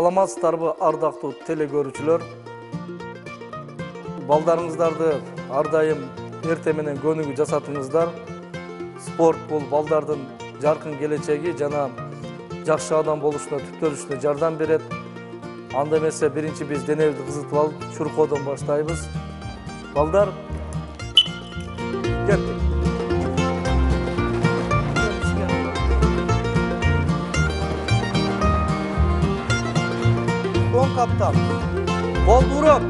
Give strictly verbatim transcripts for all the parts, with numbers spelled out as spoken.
Саламатсыздарбы, ардактуу телекөрүүчүлөр? Балдарыңыздарды ар дайым эрте менен көнүгүү жасатыңыздар. Спорт бул балдардын жаркын келечеги жана жакшы адам болушуна, түптөлүшүнө жардам берет. Анда эмесе биринчи биз денебизди кызытып алып, чуркоодон баштайбыз. Балдар, кеттик. Он каптан. Кол туруп.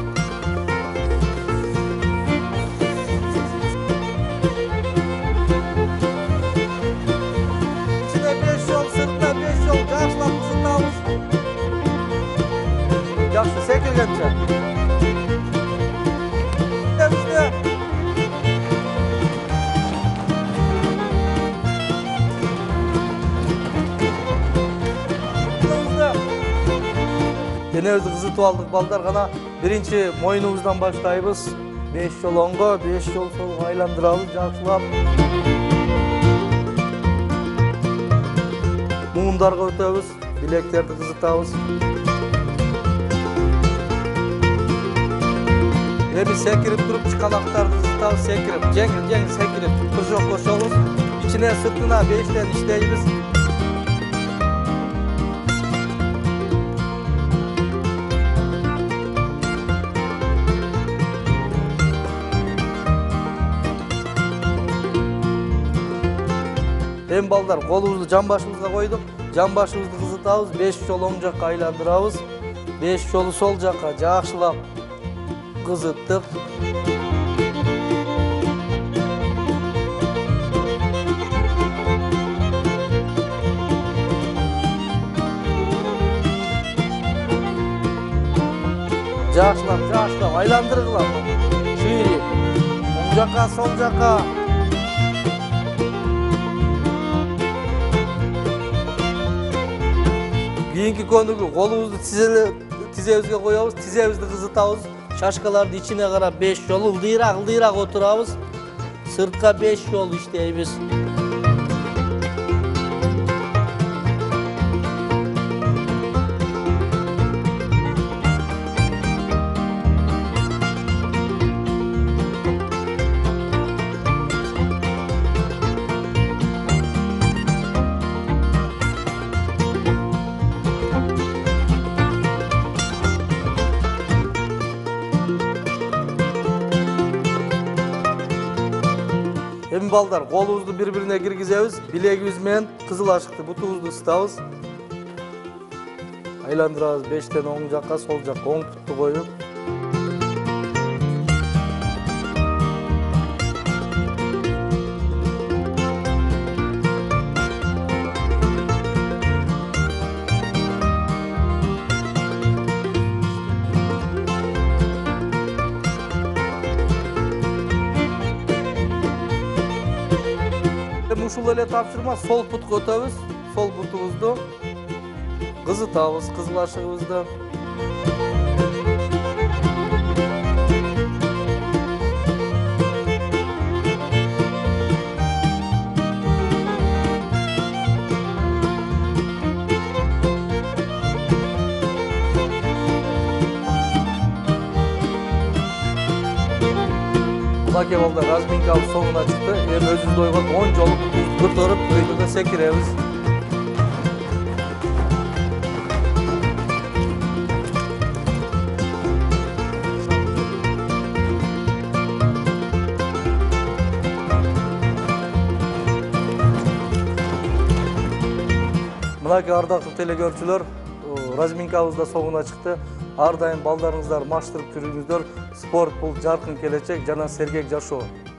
İçine beş yol, sırtına beş yol, karşılan kızıntağımız. Yaxşı, sekirgençe. Üstüne. Денебизди кызытып алдык балдар, гана биринчи моюнубуздан баштайбыз. beş жол оңго, beş жол солго айландырабыз, жакшылап. Муундарга өтөбүз, билектерди кызытабыз. Эми секирип туруп чыканактарды кызытабыз, секирип, жеңил, жеңил секирип, кыржок кошобуз. İçine sırtına beşten иштейбиз. Эми балдар, колубузду жан башыбызга койдук. Жан башыбызды кызытабыз, beş жол оң жакка айландырабыз. beş жолу сол жакка жакшылап кызыттык. Жакшылап, жакшылап айландыргыла. Шири. Оң жакка, сол жакка. Кийинки көнүгүү колубузду тизебизге коебуз, тизебизди кызытабыз. Шашкаларды ичине карап beş жол ылдыйраак, ылдыйраак отурабыз. Сыртка beş жол иштейбиз. Эми балдар, колубузду бири-бирине киргизебиз, билегибиз менен кызыл ашыкты бутубузду ысытабыз. Айландырабыз beşтен оң жакка, сол жакка, оң бутту коюп. Ушул эле тапшырма сол бутка өтөбүз. Сол бутубузду кызытабыз, кызыл ашыгыбызды. Мынакей балдар, разминкабыз соңуна чыкты. Эми өзүбүздө ойгон он жол көтөрүп, өйдөгө секиребиз. Мынакей ардактуу телекөрүүчүлөр, разминкабыз да соңуна чыкты. Ар дайым балдарыңыздар маштырып жүрүңүздөр. Спорт бул жаркын келечек жана сергек жашоо.